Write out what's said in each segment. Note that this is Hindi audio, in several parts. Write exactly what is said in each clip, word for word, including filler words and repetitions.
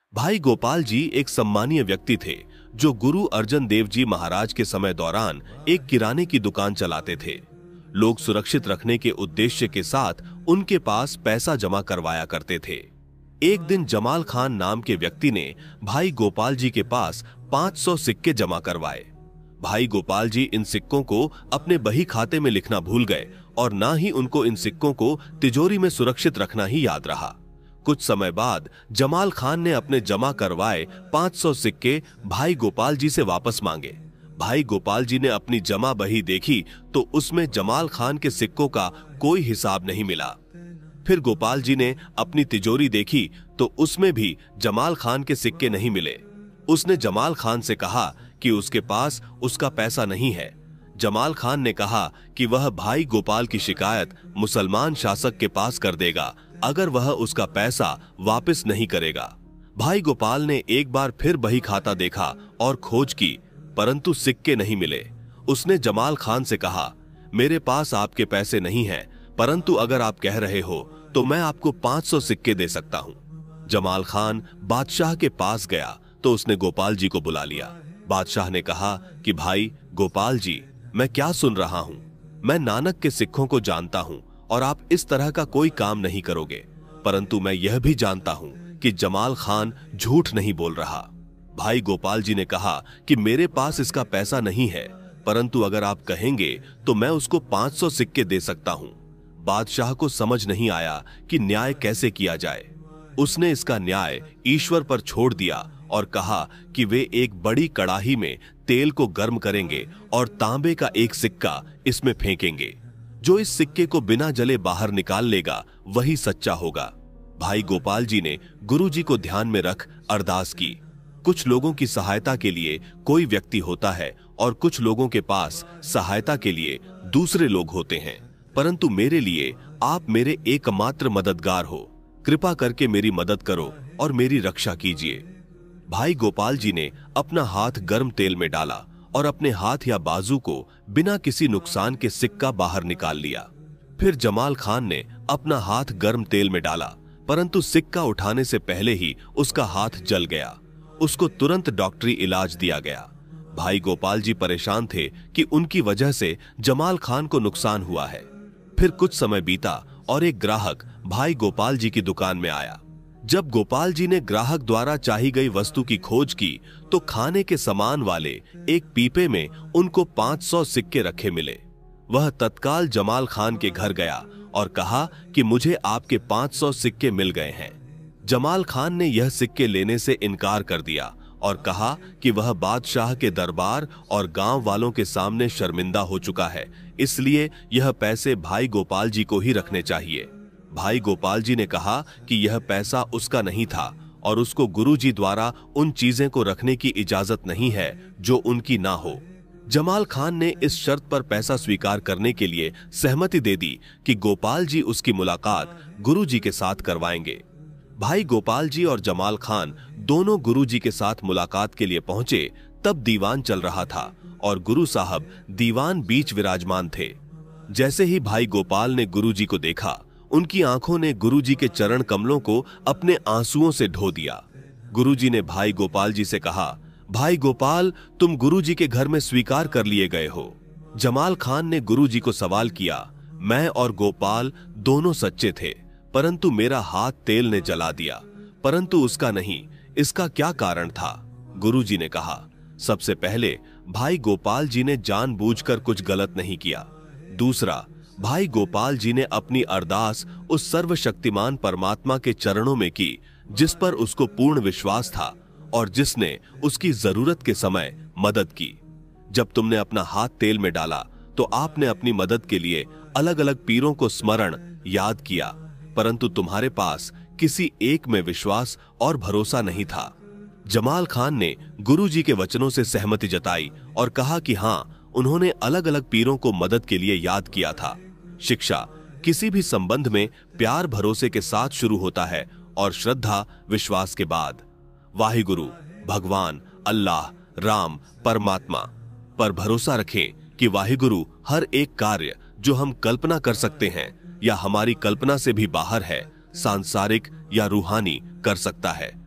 भाई गोपाल जी एक सम्मानीय व्यक्ति थे जो गुरु अर्जन देव जी महाराज के समय दौरान एक किराने की दुकान चलाते थे। लोग सुरक्षित रखने के उद्देश्य के साथ उनके पास पैसा जमा करवाया करते थे। एक दिन जमाल खान नाम के व्यक्ति ने भाई गोपाल जी के पास पाँच सौ सिक्के जमा करवाए। भाई गोपाल जी इन सिक्कों को अपने बही खाते में लिखना भूल गए और ना ही उनको इन सिक्कों को तिजोरी में सुरक्षित रखना ही याद रहा। कुछ समय बाद जमाल खान ने अपने जमा करवाए पाँच सौ सिक्के भाई गोपाल जी से वापस मांगे। भाई गोपाल जी ने अपनी जमा बही देखी तो उसमें जमाल खान के सिक्कों का कोई हिसाब नहीं मिला। फिर गोपाल जी ने अपनी तिजोरी देखी तो उसमें भी जमाल खान के सिक्के नहीं मिले। उसने जमाल खान से कहा कि उसके पास उसका पैसा नहीं है। जमाल खान ने कहा कि वह भाई गोपाल की शिकायत मुसलमान शासक के पास कर देगा अगर वह उसका पैसा वापस नहीं करेगा। भाई गोपाल ने एक बार फिर बही खाता देखा और खोज की, परंतु सिक्के नहीं मिले। उसने जमाल खान से कहा, मेरे पास आपके पैसे नहीं हैं, परंतु अगर आप कह रहे हो तो मैं आपको पाँच सौ सिक्के दे सकता हूं। जमाल खान बादशाह के पास गया तो उसने गोपाल जी को बुला लिया। बादशाह ने कहा कि भाई गोपाल जी, मैं क्या सुन रहा हूं? मैं नानक के सिक्कों को जानता हूं और आप इस तरह का कोई काम नहीं करोगे, परंतु मैं यह भी जानता हूं कि जमाल खान झूठ नहीं बोल रहा। भाई गोपाल जी ने कहा कि मेरे पास इसका पैसा नहीं है, परंतु अगर आप कहेंगे तो मैं उसको पाँच सौ सिक्के दे सकता हूं। बादशाह को समझ नहीं आया कि न्याय कैसे किया जाए। उसने इसका न्याय ईश्वर पर छोड़ दिया और कहा कि वे एक बड़ी कड़ाही में तेल को गर्म करेंगे और तांबे का एक सिक्का इसमें फेंकेंगे। जो इस सिक्के को बिना जले बाहर निकाल लेगा वही सच्चा होगा। भाई गोपाल जी ने गुरुजी को ध्यान में रख अरदास की। कुछ लोगों की सहायता के लिए कोई व्यक्ति होता है और कुछ लोगों के पास सहायता के लिए दूसरे लोग होते हैं, परंतु मेरे लिए आप मेरे एकमात्र मददगार हो। कृपा करके मेरी मदद करो और मेरी रक्षा कीजिए। भाई गोपाल जी ने अपना हाथ गर्म तेल में डाला और अपने हाथ या बाजू को बिना किसी नुकसान के सिक्का बाहर निकाल लिया। फिर जमाल खान ने अपना हाथ गर्म तेल में डाला, परंतु सिक्का उठाने से पहले ही उसका हाथ जल गया। उसको तुरंत डॉक्टरी इलाज दिया गया। भाई गोपाल जी परेशान थे कि उनकी वजह से जमाल खान को नुकसान हुआ है। फिर कुछ समय बीता और एक ग्राहक भाई गोपाल जी की दुकान में आया। जब गोपाल जी ने ग्राहक द्वारा चाही गई वस्तु की खोज की तो खाने के सामान वाले एक पीपे में उनको पाँच सौ सिक्के रखे मिले। वह तत्काल जमाल खान के घर गया और कहा कि मुझे आपके पाँच सौ सिक्के मिल गए हैं। जमाल खान ने यह सिक्के लेने से इनकार कर दिया और कहा कि वह बादशाह के दरबार और गांव वालों के सामने शर्मिंदा हो चुका है, इसलिए यह पैसे भाई गोपाल जी को ही रखने चाहिए। भाई गोपाल जी ने कहा कि यह पैसा उसका नहीं था और उसको गुरुजी द्वारा उन चीजें को रखने की इजाजत नहीं है जो उनकी ना हो। जमाल खान ने इस शर्त पर पैसा स्वीकार करने के लिए सहमति दे दी कि गोपाल जी उसकी मुलाकात गुरुजी के साथ करवाएंगे। भाई गोपाल जी और जमाल खान दोनों गुरुजी के साथ मुलाकात के लिए पहुंचे। तब दीवान चल रहा था और गुरु साहब दीवान बीच विराजमान थे। जैसे ही भाई गोपाल ने गुरुजी को देखा, उनकी आंखों ने गुरुजी के चरण कमलों को अपने आंसुओं से ढो दिया। गुरुजी ने भाई गोपाल जी से कहा, भाई गोपाल, तुम गुरुजी के घर में स्वीकार कर लिए गए हो। जमाल खान ने गुरुजी को सवाल किया, मैं और गोपाल दोनों सच्चे थे, परंतु मेरा हाथ तेल ने जला दिया, परंतु उसका नहीं, इसका क्या कारण था? गुरुजी ने कहा, सबसे पहले भाई गोपाल जी ने जानबूझकर कुछ गलत नहीं किया। दूसरा, भाई गोपाल जी ने अपनी अरदास उस सर्वशक्तिमान परमात्मा के चरणों में की जिस पर उसको पूर्ण विश्वास था और जिसने उसकी जरूरत के समय मदद की। जब तुमने अपना हाथ तेल में डाला तो आपने अपनी मदद के लिए अलग अलग पीरों को स्मरण याद किया, परंतु तुम्हारे पास किसी एक में विश्वास और भरोसा नहीं था। जमाल खान ने गुरुजी के वचनों से सहमति जताई और कहा कि हाँ, उन्होंने अलग अलग पीरों को मदद के लिए याद किया था। शिक्षा किसी भी संबंध में प्यार भरोसे के साथ शुरू होता है और श्रद्धा विश्वास के बाद। वाहिगुरु, भगवान, अल्लाह, राम, परमात्मा पर भरोसा रखें कि वाहिगुरु हर एक कार्य जो हम कल्पना कर सकते हैं या हमारी कल्पना से भी बाहर है, सांसारिक या रूहानी, कर सकता है।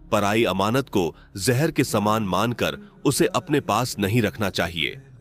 पराई अमानत को जहर के समान मानकर उसे अपने पास नहीं रखना चाहिए।